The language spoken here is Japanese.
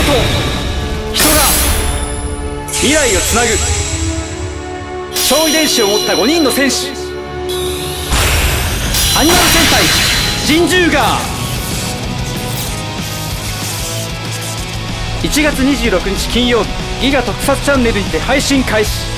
と人が未来をつなぐ超遺伝子を持った5人の戦士、アニマル戦隊ジンジューガー。1月26日金曜日、ギガ特撮チャンネルにて配信開始。